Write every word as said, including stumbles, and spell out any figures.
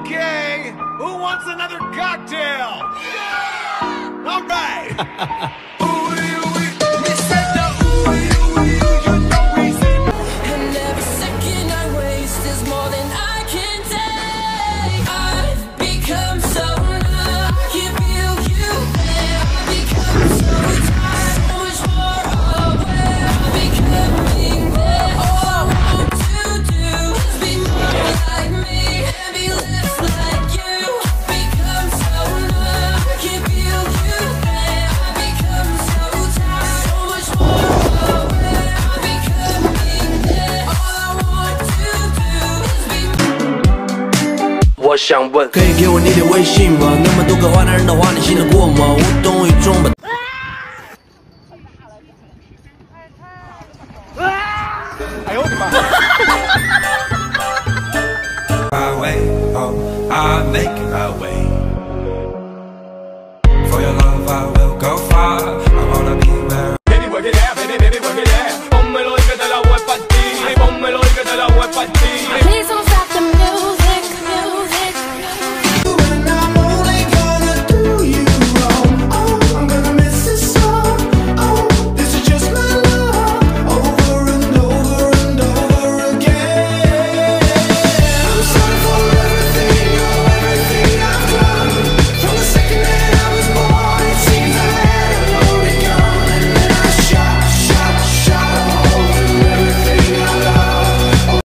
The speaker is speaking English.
Okay, who wants another cocktail? All right. And every second I waste is more than I can take. I've become so numb, I can feel you there. I've become so tired, so much more aware. I'm becoming there. All I want to do is be more like me and be less like you. I've become so numb, I can feel you there. I've become so tired, so much more aware. I'm becoming there. All I want to do is be more. 我想问， 可以给我你的微信吗？那么多个坏男人的话，你信得过吗？无动于衷吧。 哎呦我的妈 My way, oh, I make my way.